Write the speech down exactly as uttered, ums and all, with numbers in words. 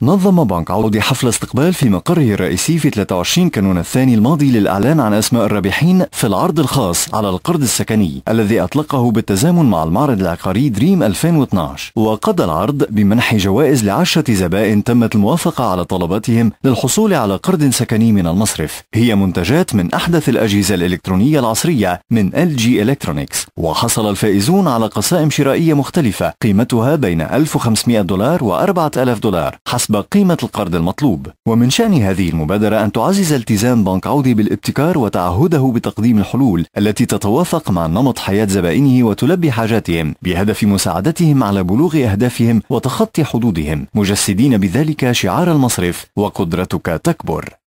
نظم بنك عودي حفل استقبال في مقره الرئيسي في ثلاثة وعشرين كانون الثاني الماضي للإعلان عن أسماء الرابحين في العرض الخاص على القرض السكني الذي أطلقه بالتزامن مع المعرض العقاري دريم ألفين واثني عشر. وقضى العرض بمنح جوائز لعشرة زبائن تمت الموافقة على طلباتهم للحصول على قرض سكني من المصرف. هي منتجات من أحدث الأجهزة الإلكترونية العصرية من إل جي إلكترونيكس. وحصل الفائزون على قسائم شرائية مختلفة قيمتها بين ألف وخمسمائة دولار وأربعة آلاف دولار حسب قيمة القرض المطلوب. ومن شأن هذه المبادرة أن تعزز التزام بنك عودي بالابتكار وتعهده بتقديم الحلول التي تتوافق مع نمط حياة زبائنه وتلبي حاجاتهم بهدف مساعدتهم على بلوغ أهدافهم وتخطي حدودهم، مجسدين بذلك شعار المصرف: وقدرتك تكبر.